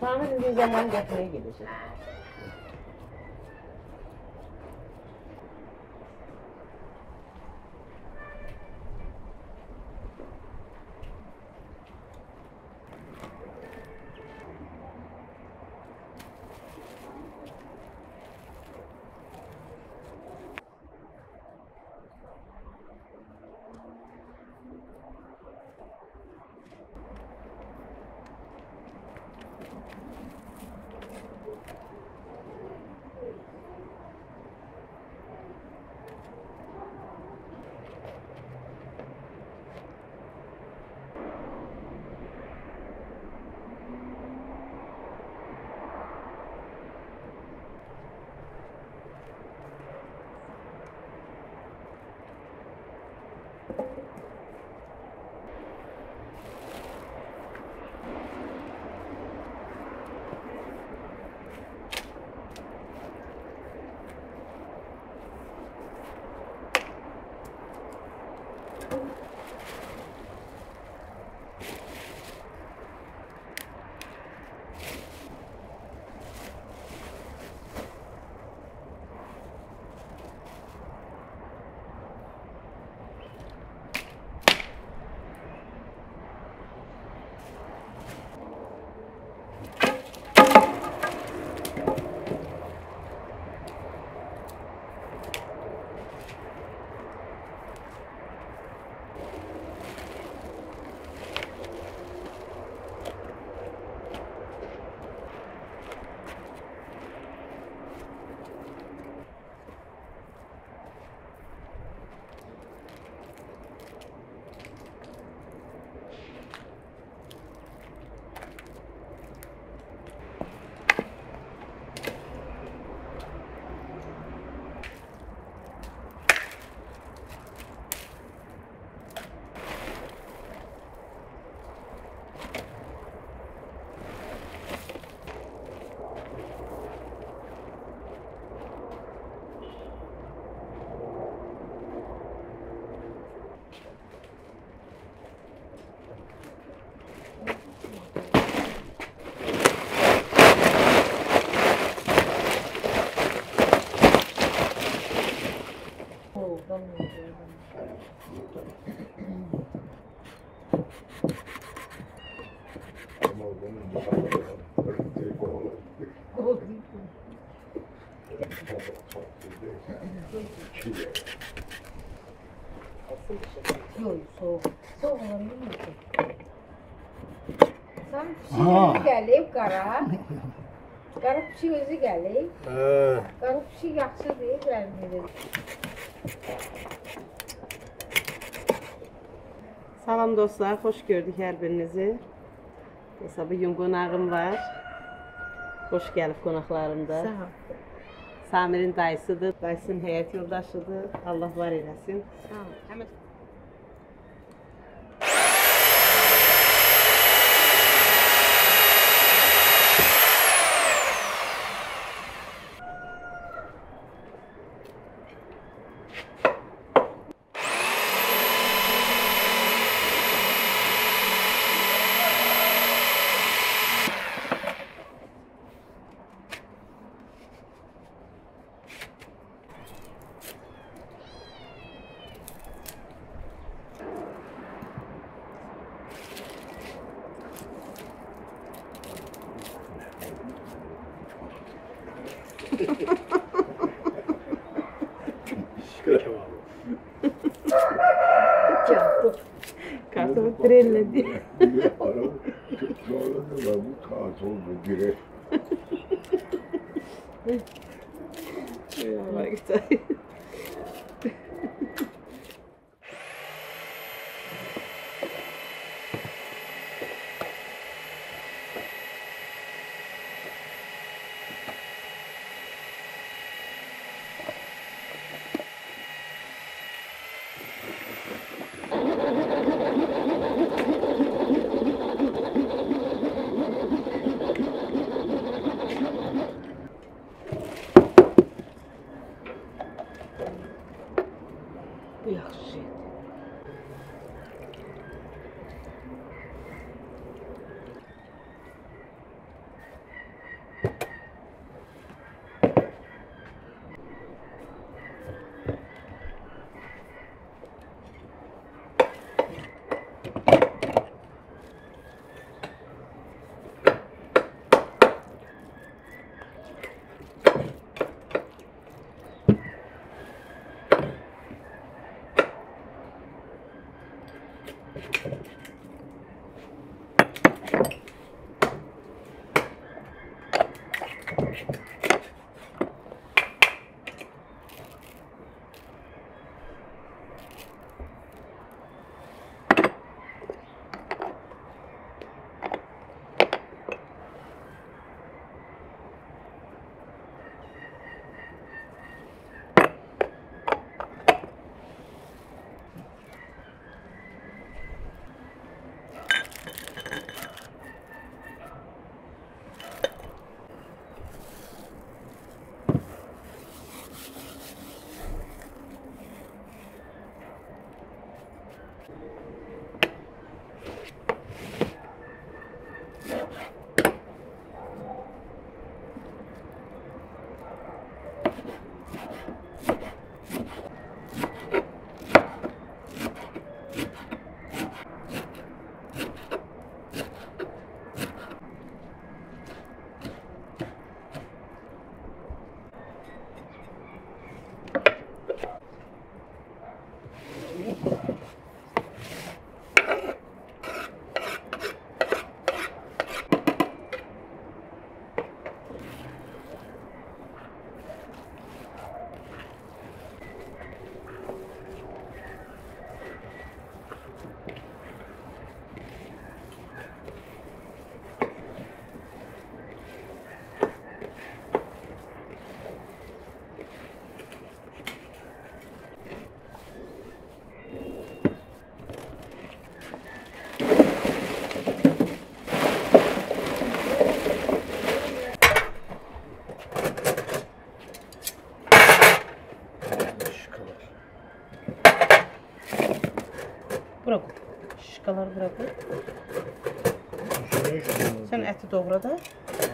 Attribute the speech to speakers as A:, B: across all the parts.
A: Sami bir zaman getirmeye gelecek. Yok, soğuk. Soğuk olabilir mi? Sen pişi gelip qara. Qara pişi özü gelip. Qara pişi yaxşı deyil, vermir.
B: Salam dostlar, hoş gördük hər birinizi. Bugün qonağım var. Hoş gəlib qonaqlarımda.
A: Sağ ol.
B: Samir'in dayısıdır, dayısının həyat yoldaşıdır. Allah var eləsin.
A: Sağ ol.
B: Kartofu trelledi.
C: Bu kartofu direkt.
B: Allah güzel. doğradı. Sen eti doğra da.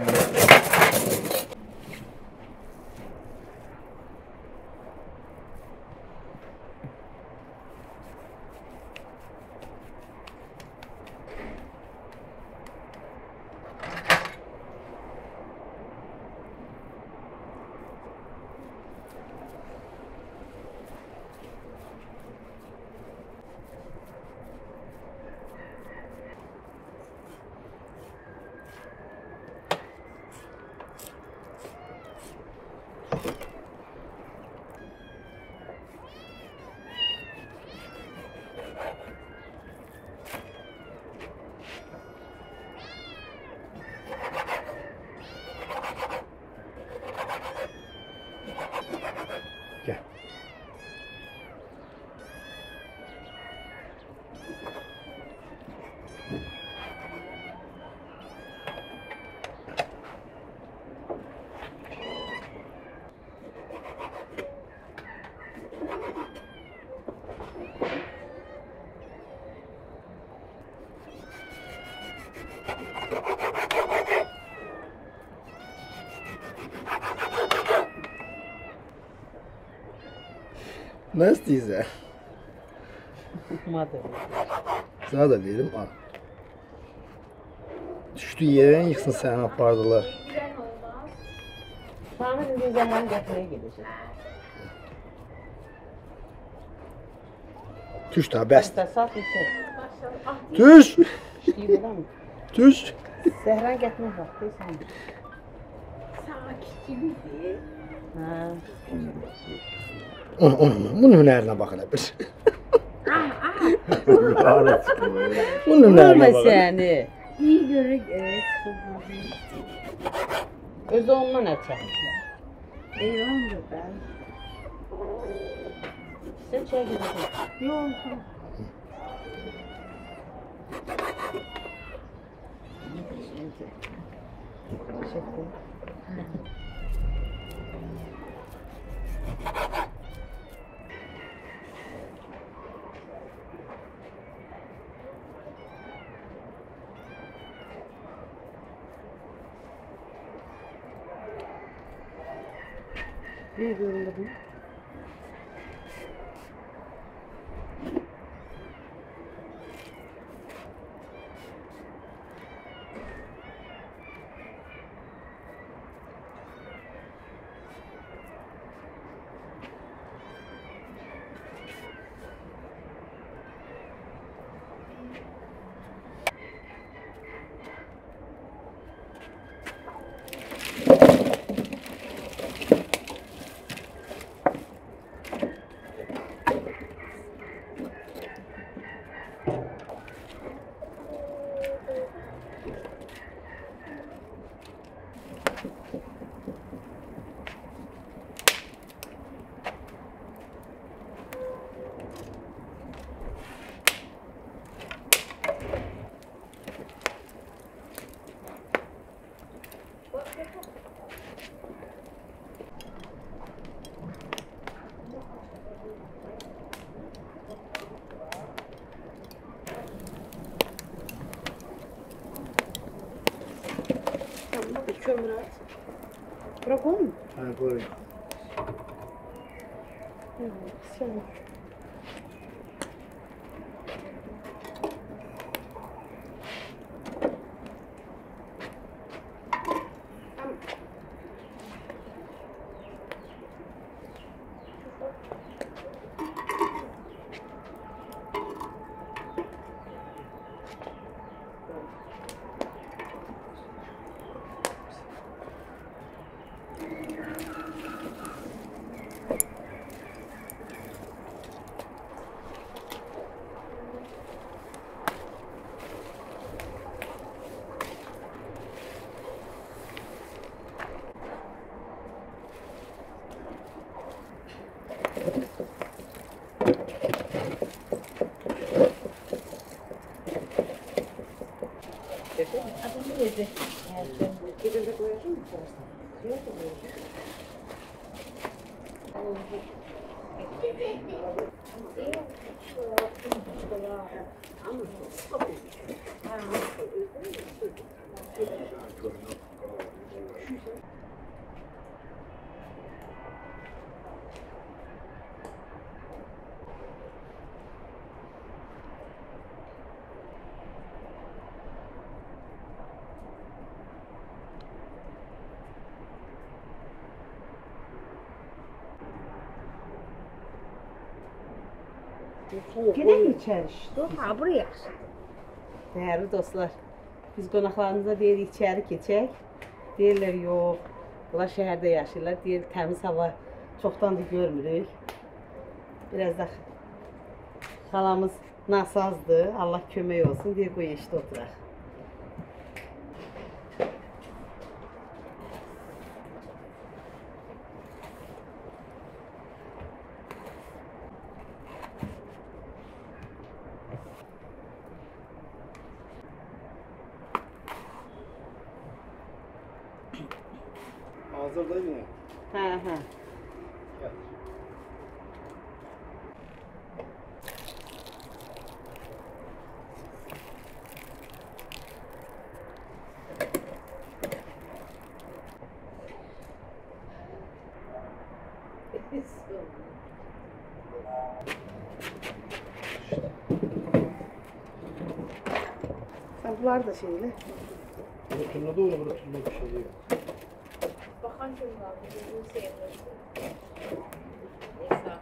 D: Gel. Ne istiyorsun?
B: Madem.
D: Sana da verim al. Düştüğü yere yıksın sen apardılar.
A: Giren olmaz.
B: Sana dediğin zaman getirmeye gelecek.
D: Tuş da best.
B: İşte sat içer.
A: Maşallah. Ah,
D: Tuş.
B: İyi bilir mi?
D: Tuş.
B: Sehran getirmek vakti sen.
A: sakitçiydi.
B: Ha.
D: Bunun hünerine bak hele bir.
C: Lanet.
D: Bunun hünerine
B: Olmaz
D: bak hele.
B: yani.
A: İyi görük evet.
B: Özü ondan açar.
A: Eyvallah ben.
B: Sen çay gidiyorsun.
A: Yok.
B: Teşekkür. Bir göründü bu. Tamam, bir kömür at. Bırak onu mu?
D: Ha koy.
B: Evet, sen.
A: Adını yedi.
B: Bir de koyacak mısın? Yok mu?
A: İyi.
B: Gidelim içeri.
A: Dur, ha buraya yaxşı.
B: Değerli dostlar, biz qonaqlarımıza deyirik içeri keçək. Deyirlər yox, bunlar şəhərdə yaşayırlar. Deyir təmiz hava çoxdandır görmürük. Biraz da xalamız nasazdır. Allah kömək olsun. Deyir qoy eşdə oturaq.
D: Hazır değil mi?
B: Hə. Sen bunlar da şeyle.
D: Rutunda da olur, rutunda bir şey değil.
A: Baxan kim qaldı? Bunu sevmirdi. Neyse.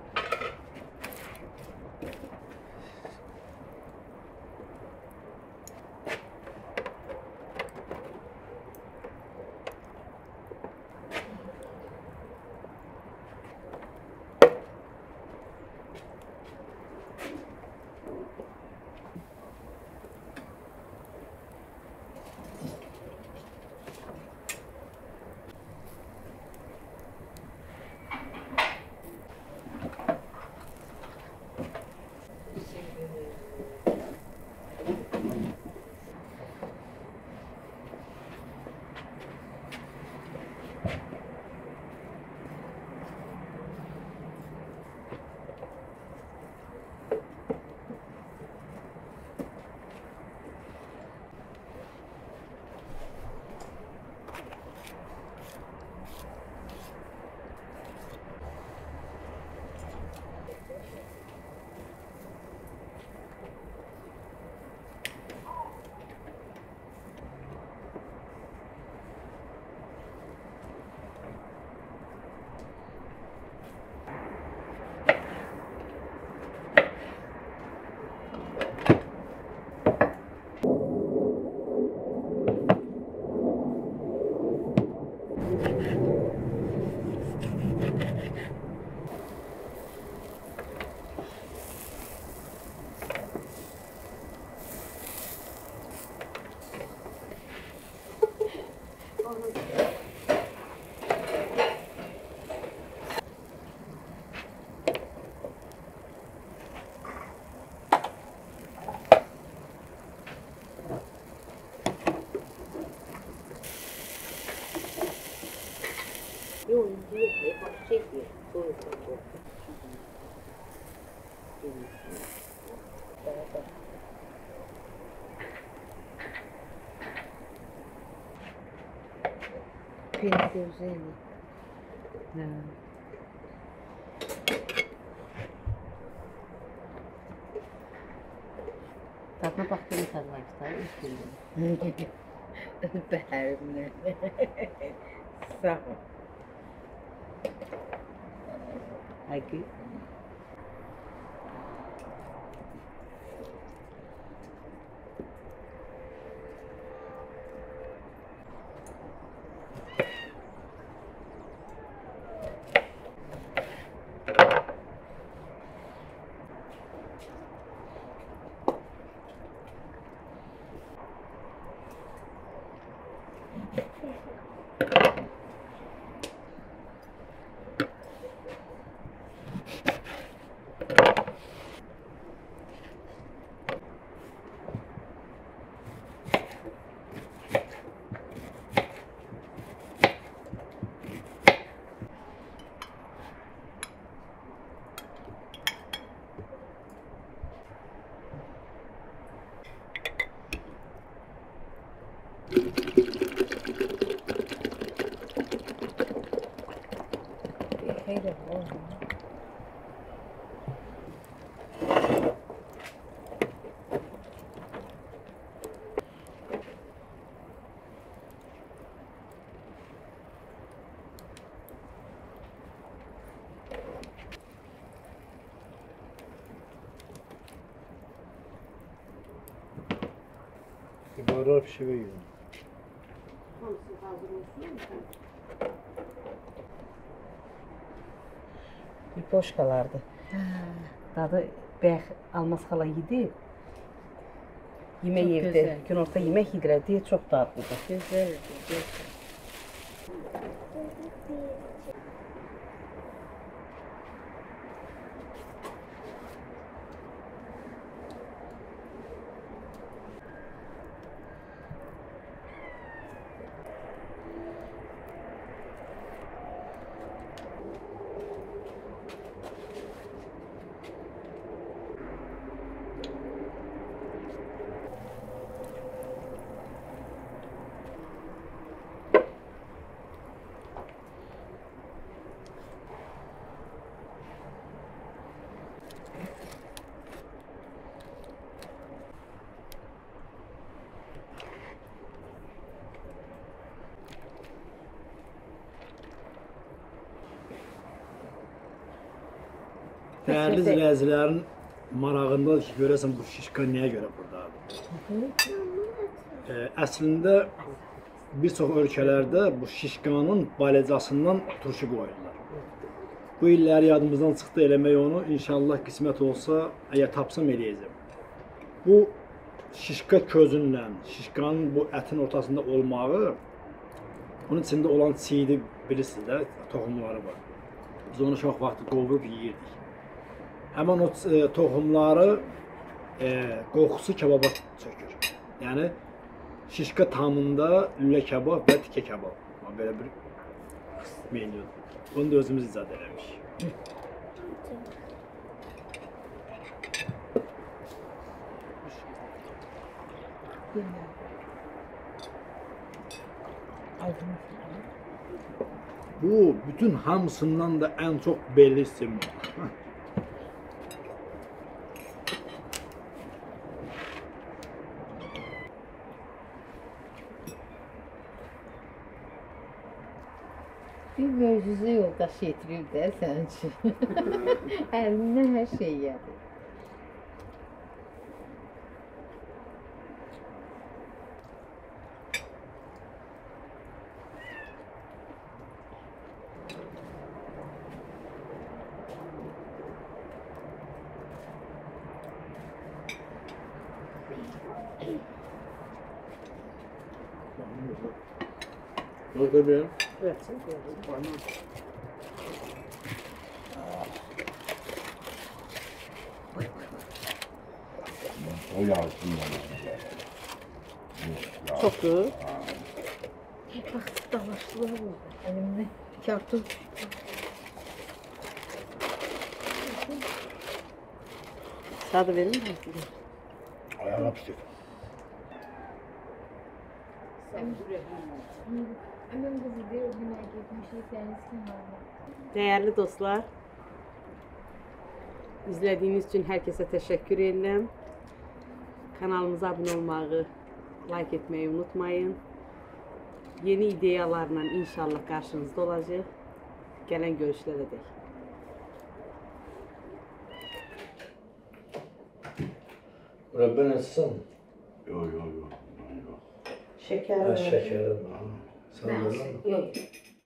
A: Yok, yok, başka şey değil. Doğru. Pinecone.
B: Tadına baktığını tadına ister.
A: Bəhərimlə. Sağ ol.
B: Haydi.
A: Xeyr olsun.
D: Kebaplar pişiriyor.
B: Hamısı hazır olsun mu? Bir boş kalardı. Dadı bəx Almaz xala yedi. Yemək
A: Çok
B: yedi.
A: güzel.
B: Günorta yemək yedirlər deyə çox dadlıdır.
A: Gözəl, gözəl.
D: Değerli izleyicilerin marağındadır ki, görəsən bu şişka niyə görə buradadır? Əslində bir çox ölkələrdə bu şişkanın balecasından turşu qoyurlar. Bu illəri yadımızdan çıxdı eləmək onu. İnşallah qismət olsa, əgər tapsam eləyəcəm. Bu şişka közünlə, şişkanın bu ətin ortasında olmağı, bunun içində olan çiğdi bilirsiniz də, toxumları var. Biz onu çox vaxt qovurub yeyirdik. Həmin o toxumları qoxusu kebaba çökür. Yəni şişka tamında lülə kebab və tikə kebab. Belə bir menyudur. Bunu da özümüz icad eləmişik. Bu bütün hamısından da ən çox belli simvol.
A: Bir möcüzə yoldaş getirir də sənin üçün. Əlindən hər şey gəlir.
D: Bakın ya.
B: Evet.
C: O yansın
B: Çoktu.
A: Bax, dalaşdılar burada. Əlimdə kartof.
B: Sadı verir mi?
C: Ayağa pişir.
A: Annem kızı diyor, günah gitmişik, deniz kenarına.
B: Değerli dostlar, izlediğiniz için herkese teşekkür ederim. Kanalımıza abone olmayı, like etmeyi unutmayın. Yeni ideyalarla inşallah karşınızda olacak. Gelen görüşlere dek.
D: Ben etsem.
C: Yok.
B: Şeker.
D: Şekerim. Sen de
A: Yok.